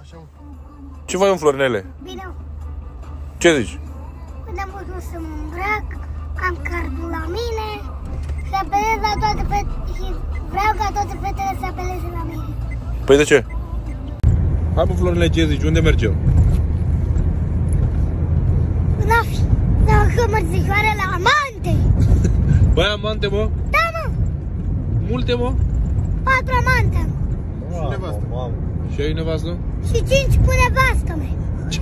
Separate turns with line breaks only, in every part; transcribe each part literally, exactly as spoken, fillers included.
Așa, mă.
Ce faci, mă, Florinele?
Bine.
Ce zici?
Când am putut să mă îmbrac, am cardul la mine și apelez la toate fetele și vreau ca toate fetele să apeleze la mine.
Păi de ce? Hai, mă, Florinele, ce zici? Unde mergem?
În afi. Dacă mărțișoare la amante.
Băi, amante, mă?
Da, mă.
Multe, mă?
Patru amante.
Și nevastă. Mamă.
Și ai nevastă?
Și cinci cu nevastă mea.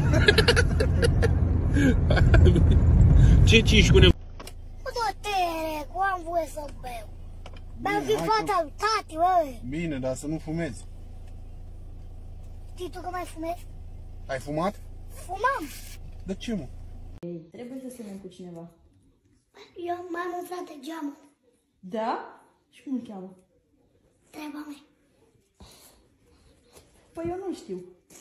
Ce cinci cu nevastă?
Cu dotere, cu am voie să beau. Beau din fata lui tati, băi.
Bine, dar să nu fumezi.
Știi tu că mai fumezi?
Ai fumat?
Fumam.
De ce, mă?
Ei, trebuie să sunem cu cineva.
Eu mai am un frate geamă.
Da? Și cum îl cheamă?
Treaba mea.
Păi eu nu știu.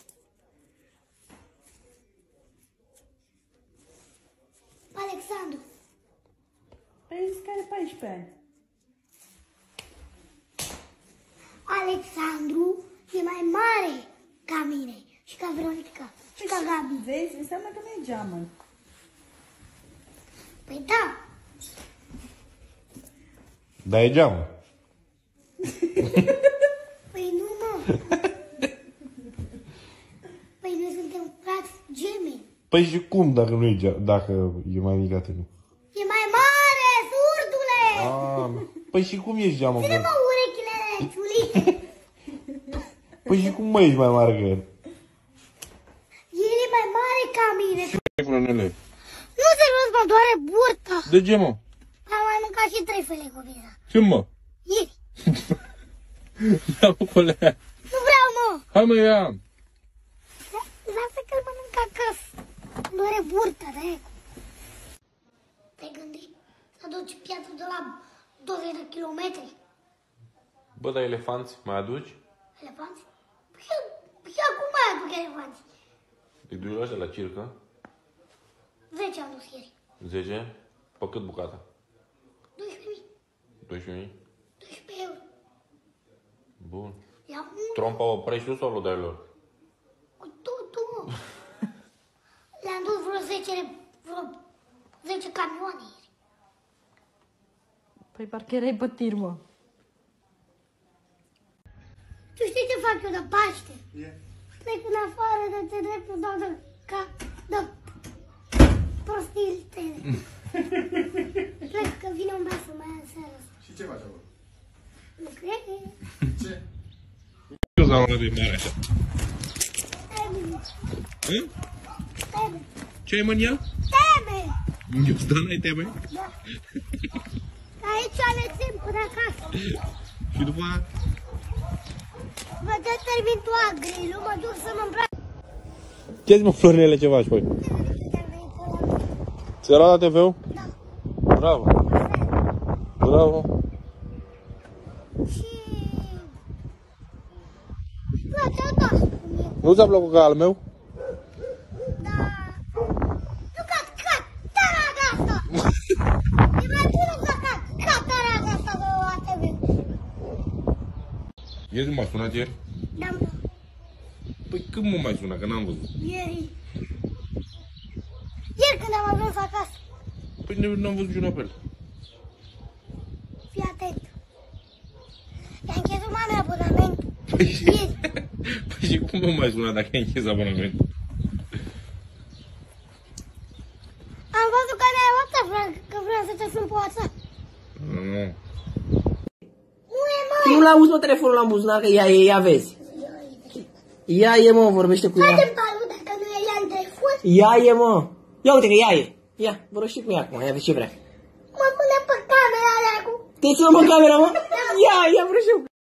Alexandru.
Păi zis că are paisprezece ani.
Alexandru e mai mare ca mine și ca Veronica și ca Gabi.
Vezi? Înseamnă că nu e geamăn.
Păi da.
Da, e geamă.
Păi nu, mă. Păi noi suntem frați gemeni.
Păi și cum dacă nu e geamă, dacă e mai mic ca tine?
E mai mare, surdule!
Ah, păi și cum ești geamă?
Ține-mă urechile ciulite.
Păi și cum, mă, ești mai mare ca el?
El e mai mare ca mine.
Florinele.
Nu serios, mă doare burta.
De ce, mă?
Am mai mâncat și trei fele cu pizza.
Ce, mă?
Ieri.
Ia-mă pe lea.
Nu vreau, mă.
Hai, mă, ia.
Lasă că-l mănânc acasă. Îmi doare burta, de aia. Te-ai gândit să aduci piatră de la douăzeci de kilometri?
Bă, dar elefanți mai aduci?
Elefanți? Păi eu, eu acum mai aduc elefanți.
Îi duci la ăștia la circă?
zece am dus ieri.
zece? Pe cât bucata?
doisprezece mii.
doisprezece mii?
doisprezece euro.
Bun.
Ia un
Trompa o prești tu sau l-o dai lor?
cu totul, mă. Le-am dus vreo zece, vreo zece camioane ieri.
Păi parcă erai pe tir, mă.
Tu știi ce fac eu de Paște?
E.
Plec în afară de telepul, dau de ca... de prostii tele. Plec că vine un băiat să mă ia în seara asta.
Și ce faci acolo?
Nu cred?
Ce?
Eu s-am luat de mare așa.
Teme.
Hă?
Teme.
Ce ai, mă, în ea?
Teme.
Eu stă, n-ai teme?
Da. Aici le țin până acasă.
Și după aia?
Vă dă termin tu agrilul, mă duc să mă îmbrac.
Ce-ți, mă, Florinele, ce faci, păi? Ți-a luat la T V-ul?
Da.
Bravo. Bravo.
Și... Plătea da.
Nu ți-a plăcut ca al meu?
Da. Nu ca cataraga asta. E mai bună ca cataraga asta de la T V.
Ieri nu m-a sunat ieri?
Da,
Păi când mă mai sunat, că n-am văzut?
ieri. Ieri când am ajuns acasă.
Păi n-am văzut niciun apel.
Fii atent. I-a închis mame abonament.
Păi și...
Ieri.
Păi și cum mă mai sunat dacă ai închis abonamentul?
Am văzut că mi-ai WhatsApp, că vreau să te sun pe WhatsApp.
Nu.
Nu e, mă.
Tu nu l-auzi, mă, telefonul la buzunar, că ea e, ia vezi. Ia e, mă, vorbește cu ea.
Haide-mi palu, dacă nu e ea în telefon.
Ia e, mă. Ia uite că ea e. Ia, vorbește cu ea acum, ia vezi ce vrea.
Mă pune pe camera alea cu...
Te țină, mă, camera, mă? Ia, ia, vorbește cu